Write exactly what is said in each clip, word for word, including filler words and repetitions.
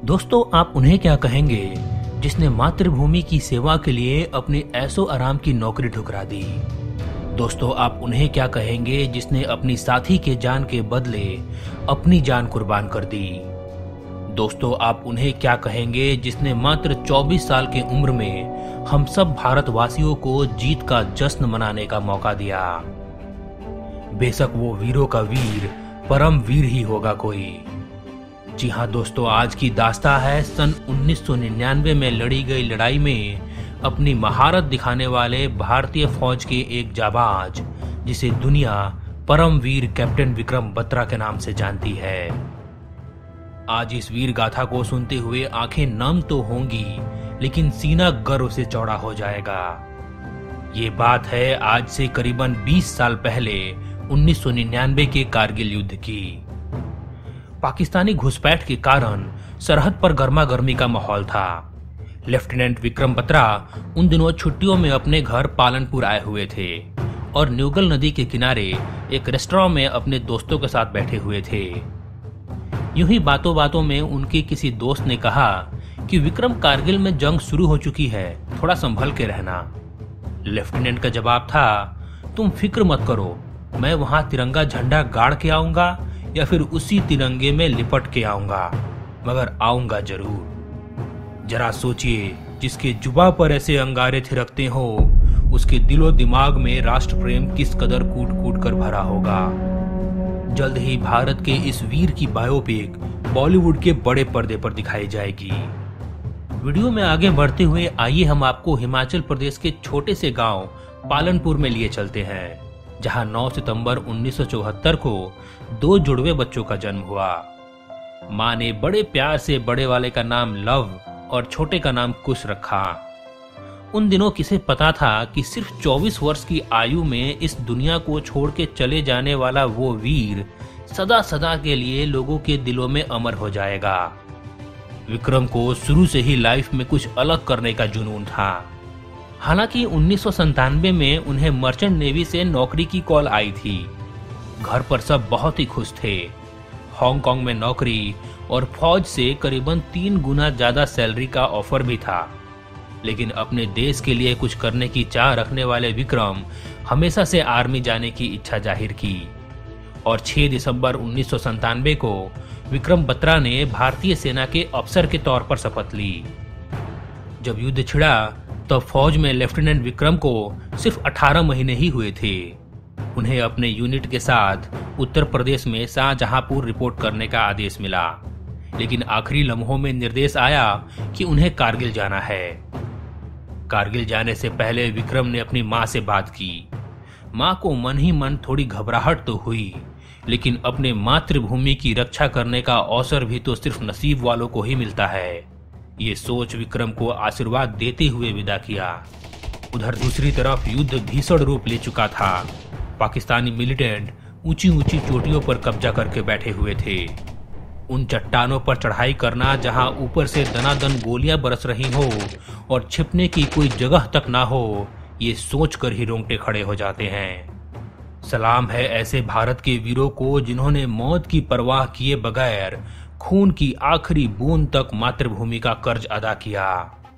दोस्तों, आप उन्हें क्या कहेंगे जिसने मातृभूमि की सेवा के लिए अपनी ऐशो आराम की नौकरी ठुकरा दी। दोस्तों, आप उन्हें क्या कहेंगे जिसने अपनी साथी के जान के बदले अपनी जान कुर्बान कर दी। दोस्तों, आप उन्हें क्या कहेंगे जिसने मात्र चौबीस साल की उम्र में हम सब भारतवासियों को जीत का जश्न मनाने का मौका दिया। बेशक वो वीरों का वीर परम वीर ही होगा कोई। जी हाँ दोस्तों, आज की दास्तां है सन उन्नीस सौ निन्यानवे में लड़ी गई लड़ाई में अपनी महारत दिखाने वाले भारतीय फौज के एक जाबाज, जिसे दुनिया परम वीर कैप्टन विक्रम बत्रा के नाम से जानती है। आज इस वीर गाथा को सुनते हुए आंखें नम तो होंगी, लेकिन सीना गर्व से चौड़ा हो जाएगा। ये बात है आज से करीबन बीस साल पहले उन्नीस सौ निन्यानवे के कारगिल युद्ध की। पाकिस्तानी घुसपैठ के कारण सरहद पर गर्मा गर्मी का माहौल था। लेफ्टिनेंट विक्रम बत्रा उन दिनों छुट्टियों में अपने घर पालनपुर आए हुए थे और न्यूगल नदी के किनारे एक रेस्टोरेंट में अपने दोस्तों के साथ बैठे हुए थे। यूं ही बातों बातों में उनके किसी दोस्त ने कहा कि विक्रम, कारगिल में जंग शुरू हो चुकी है, थोड़ा संभल के रहना। लेफ्टिनेंट का जवाब था, तुम फिक्र मत करो, मैं वहां तिरंगा झंडा गाड़ के आऊंगा या फिर उसी तिरंगे में लिपट के आऊंगा, मगर आऊंगा जरूर। जरा सोचिए, जिसके जुबा पर ऐसे अंगारे थिरकते हो, उसके दिलो दिमाग में राष्ट्र प्रेम किस कदर कूट कूट कर भरा होगा। जल्द ही भारत के इस वीर की बायोपिक बॉलीवुड के बड़े पर्दे पर दिखाई जाएगी। वीडियो में आगे बढ़ते हुए आइए हम आपको हिमाचल प्रदेश के छोटे से गांव पालनपुर में लिए चलते हैं, जहां नौ सितंबर उन्नीस सौ चौहत्तर को दो जुड़वे बच्चों का जन्म हुआ। मां ने बड़े प्यार से बड़े वाले का नाम लव और छोटे का नाम कुश रखा। उन दिनों किसे पता था कि सिर्फ चौबीस वर्ष की आयु में इस दुनिया को छोड़ के चले जाने वाला वो वीर सदा सदा के लिए लोगों के दिलों में अमर हो जाएगा। विक्रम को शुरू से ही लाइफ में कुछ अलग करने का जुनून था। हालांकि उन्नीस सौ संतानवे में उन्हें मर्चेंट नेवी से नौकरी की कॉल आई थी। घर पर सब बहुत ही खुश थे। हांगकांग में नौकरी और फौज से करीबन तीन गुना ज्यादा सैलरी का ऑफर भी था। लेकिन अपने देश के लिए कुछ करने की चाह रखने वाले विक्रम हमेशा से आर्मी जाने की इच्छा जाहिर की और छह दिसंबर उन्नीस सौ संतानवे को विक्रम बत्रा ने भारतीय सेना के अफसर के तौर पर शपथ ली। जब युद्ध छिड़ा तब फौज में लेफ्टिनेंट विक्रम को सिर्फ अठारह महीने ही हुए थे। उन्हें अपने यूनिट के साथ उत्तर प्रदेश में शाहजहांपुर रिपोर्ट करने का आदेश मिला, लेकिन आखिरी लम्हों में निर्देश आया कि उन्हें कारगिल जाना है। कारगिल जाने से पहले विक्रम ने अपनी मां से बात की। मां को मन ही मन थोड़ी घबराहट तो हुई, लेकिन अपने मातृभूमि की रक्षा करने का अवसर भी तो सिर्फ नसीब वालों को ही मिलता है। ये सोच विक्रम को आशीर्वाद देते हुए विदा किया। उधर दूसरी तरफ युद्ध भीषण रूप ले चुका था। पाकिस्तानी मिलिटेंट ऊंची ऊंची चोटियों पर कब्जा करके बैठे हुए थे। उन चट्टानों पर चढ़ाई करना जहां ऊपर से दनादन गोलियां बरस रही हो और छिपने की कोई जगह तक ना हो, ये सोचकर ही रोंगटे खड़े हो जाते हैं। सलाम है ऐसे भारत के वीरों को जिन्होंने मौत की परवाह किए बगैर खून की आखिरी बूंद तक मातृभूमि का कर्ज अदा किया।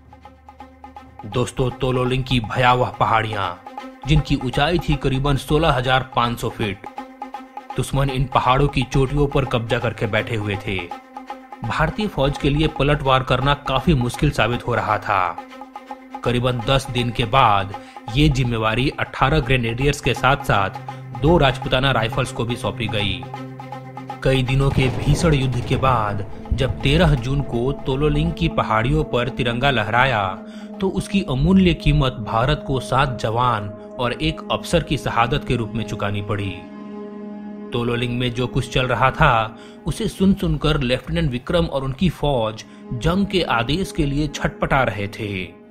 दोस्तों, तोलोलिंग की भयावह पहाड़ियां, जिनकी ऊंचाई थी करीबन सोलह हज़ार पाँच सौ फीट। दुश्मन इन पहाड़ों की चोटियों पर कब्जा करके बैठे हुए थे। भारतीय फौज के लिए पलटवार करना काफी मुश्किल साबित हो रहा था। करीबन दस दिन के बाद ये जिम्मेवारी अठारह ग्रेनेडियर्स के साथ साथ दो राजपुताना राइफल्स को भी सौंपी गई। कई दिनों के भीषण युद्ध के बाद जब तेरह जून को तोलोलिंग की पहाड़ियों पर तिरंगा लहराया तो उसकी अमूल्य कीमत भारत को सात जवान और एक अफसर की शहादत के रूप में चुकानी पड़ी। तोलोलिंग में जो कुछ चल रहा था उसे सुन सुनकर लेफ्टिनेंट विक्रम और उनकी फौज जंग के आदेश के लिए छटपटा रहे थे।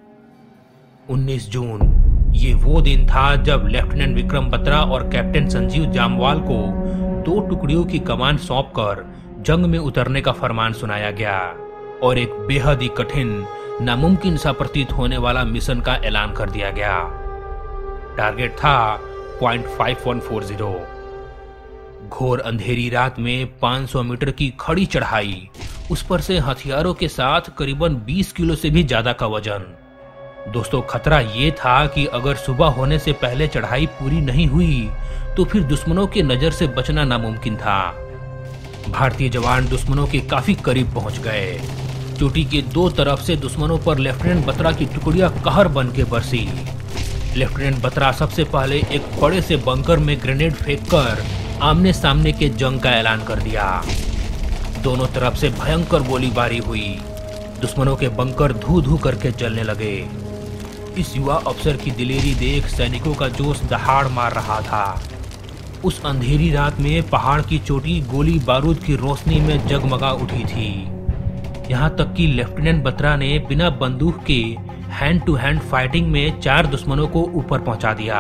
उन्नीस जून, ये वो दिन था जब लेफ्टिनेंट विक्रम बत्रा और कैप्टन संजीव जामवाल को दो टुकड़ियों की कमान सौंपकर जंग में उतरने का फरमान सुनाया गया और एक बेहद ही कठिन, नामुमकिन सा प्रतीत होने वाला मिशन का ऐलान कर दिया गया। टारगेट था point five one four zero. घोर अंधेरी रात में पाँच सौ मीटर की खड़ी चढ़ाई उस पर से हथियारों के साथ करीबन बीस किलो से भी ज्यादा का वजन। दोस्तों, खतरा ये था कि अगर सुबह होने से पहले चढ़ाई पूरी नहीं हुई तो फिर दुश्मनों के नजर से बचना नामुमकिन था। भारतीय जवान दुश्मनों के काफी करीब पहुंच गए। चोटी के दो तरफ से दुश्मनों पर लेफ्टिनेंट बत्रा की टुकड़ियां कहर बन के बरसी। लेफ्टिनेंट बत्रा सबसे पहले एक बड़े से बंकर में ग्रेनेड फेंककर आमने सामने के जंग का ऐलान कर दिया। दोनों तरफ से भयंकर गोलीबारी हुई। दुश्मनों के बंकर धू धू करके जलने लगे। इस युवा अफसर की दिलेरी देख सैनिकों का जोश दहाड़ मार रहा था। उस अंधेरी रात में पहाड़ की चोटी गोली बारूद की रोशनी में जगमगा उठी थी। यहाँ तक कि लेफ्टिनेंट बत्रा ने बिना बंदूक के हैंड टू हैंड फाइटिंग में चार दुश्मनों को ऊपर पहुंचा दिया।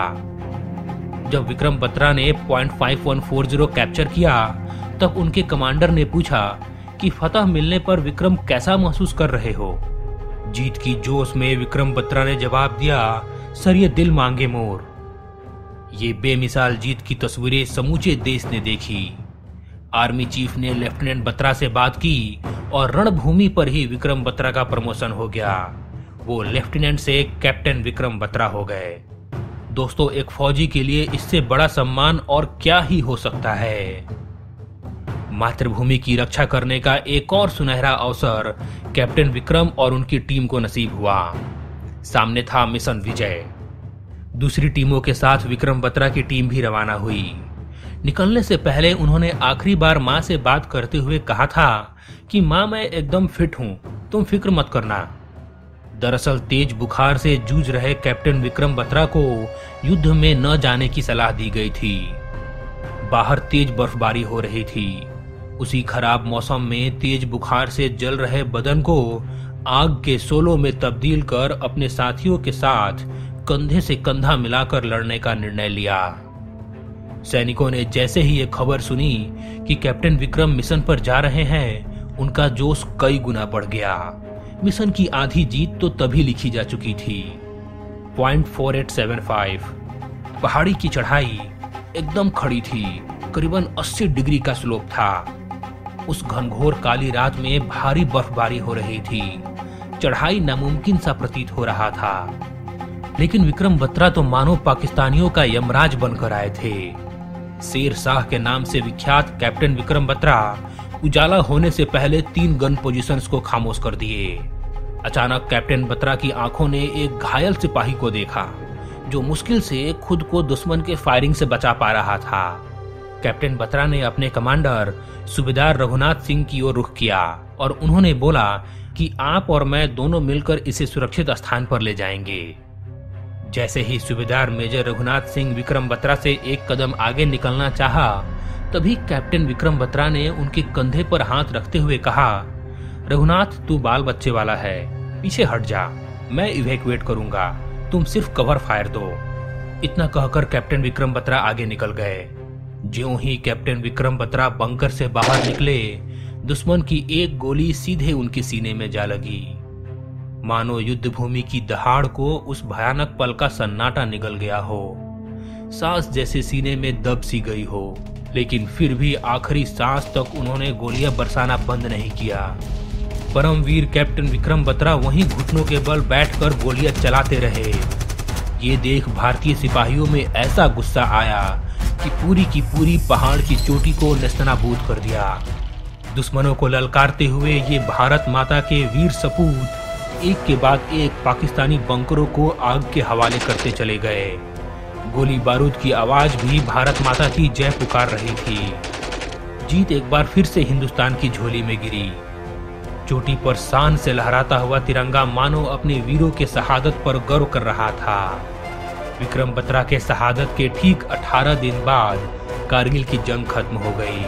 जब विक्रम बत्रा ने point five one four zero capture किया तब उनके कमांडर ने पूछा कि फतह मिलने पर विक्रम कैसा महसूस कर रहे हो। जीत की जोश में विक्रम बत्रा ने जवाब दिया, सर ये दिल मांगे मोर। ये बेमिसाल जीत की तस्वीरें समूचे देश ने देखी। आर्मी चीफ ने लेफ्टिनेंट बत्रा से बात की और रणभूमि पर ही विक्रम बत्रा का प्रमोशन हो गया। वो लेफ्टिनेंट से कैप्टन विक्रम बत्रा हो गए। दोस्तों, एक फौजी के लिए इससे बड़ा सम्मान और क्या ही हो सकता है। मातृभूमि की रक्षा करने का एक और सुनहरा अवसर कैप्टन विक्रम और उनकी टीम को नसीब हुआ। सामने था मिशन विजय। दूसरी टीमों के साथ विक्रम बत्रा की टीम भी रवाना हुई। निकलने से पहले उन्होंने आखिरी बार मां से बात करते हुए कहा था कि मां, मैं एकदम फिट हूं, तुम फिक्र मत करना। दरअसल तेज बुखार से जूझ रहे कैप्टन विक्रम बत्रा को युद्ध में न जाने की सलाह दी गई थी। बाहर तेज बर्फबारी हो रही थी। उसी खराब मौसम में तेज बुखार से जल रहे बदन को आग के शोलों में तब्दील कर अपने साथियों के साथ कंधे से कंधा मिलाकर लड़ने का निर्णय लिया। सैनिकों ने जैसे ही ये खबर सुनी कि कैप्टन विक्रम मिशन पर जा रहे हैं, उनका जोश कई गुना बढ़ गया। मिशन की आधी जीत तो तभी लिखी जा चुकी थी। Point four eight seven five पहाड़ी की चढ़ाई एकदम खड़ी थी। करीबन अस्सी डिग्री का स्लोप था। उस घनघोर काली रात में भारी बर्फबारी हो रही थी। चढ़ाई नामुमकिन सा प्रतीत हो रहा था। लेकिन विक्रम बत्रा तो मानो पाकिस्तानियों का यमराज बनकर आए थे। शेर शाह के नाम से विख्यात कैप्टन विक्रम बत्रा उजाला होने से पहले तीन गन पोजीशंस को खामोश कर दिए। अचानक कैप्टन बत्रा की आंखों ने एक घायल सिपाही को देखा जो मुश्किल से खुद को दुश्मन के फायरिंग से बचा पा रहा था। कैप्टन बत्रा ने अपने कमांडर सूबेदार रघुनाथ सिंह की ओर रुख किया और उन्होंने बोला कि आप और मैं दोनों मिलकर इसे सुरक्षित स्थान पर ले जाएंगे। जैसे ही सूबेदार मेजर रघुनाथ सिंह विक्रम बत्रा से एक कदम आगे निकलना चाहा, तभी कैप्टन विक्रम बत्रा ने उनके कंधे पर हाथ रखते हुए कहा, रघुनाथ तू बाल बच्चे वाला है, पीछे हट जा, मैं इवैक्यूएट करूंगा, तुम सिर्फ कवर फायर दो। इतना कहकर कैप्टन विक्रम बत्रा आगे निकल गए। ज्यों ही कैप्टन विक्रम बत्रा बंकर से बाहर निकले, दुश्मन की एक गोली सीधे उनके सीने में जा लगी। मानो युद्ध भूमि की दहाड़ को उस भयानक पल का सन्नाटा निगल गया हो। सांस जैसे सीने में दब सी गई हो, लेकिन फिर भी आखिरी सांस तक उन्होंने गोलियां बरसाना बंद नहीं किया। परमवीर कैप्टन विक्रम बत्रा वहीं घुटनों के बल बैठकर गोलियां चलाते रहे। ये देख भारतीय सिपाहियों में ऐसा गुस्सा आया कि पूरी की पूरी पहाड़ की चोटी को नेस्तनाबूद कर दिया। दुश्मनों को ललकारते हुए ये भारत माता के वीर सपूत एक के बाद एक पाकिस्तानी बंकरों को आग के हवाले करते चले गए। गोली बारूद की आवाज भी भारत माता की जय पुकार रही थी। जीत एक बार फिर से हिंदुस्तान की झोली में गिरी। चोटी पर शान से लहराता हुआ तिरंगा मानो अपने वीरों के शहादत पर गर्व कर रहा था। विक्रम बत्रा के शहादत के ठीक अठारह दिन बाद कारगिल की जंग खत्म हो गई।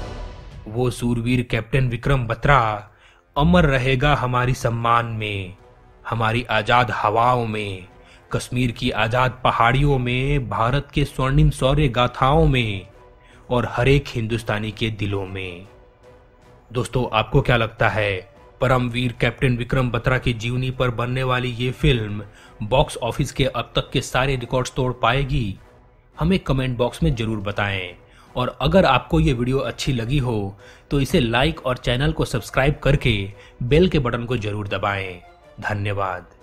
वो सूरवीर कैप्टन विक्रम बत्रा अमर रहेगा हमारी सम्मान में, हमारी आजाद हवाओं में, कश्मीर की आजाद पहाड़ियों में, भारत के स्वर्णिम शौर्य गाथाओं में और हर एक हिंदुस्तानी के दिलों में। दोस्तों, आपको क्या लगता है, परमवीर कैप्टन विक्रम बत्रा की जीवनी पर बनने वाली ये फिल्म बॉक्स ऑफिस के अब तक के सारे रिकॉर्ड्स तोड़ पाएगी? हमें कमेंट बॉक्स में जरूर बताएं और अगर आपको ये वीडियो अच्छी लगी हो तो इसे लाइक और चैनल को सब्सक्राइब करके बेल के बटन को जरूर दबाएं। धन्यवाद।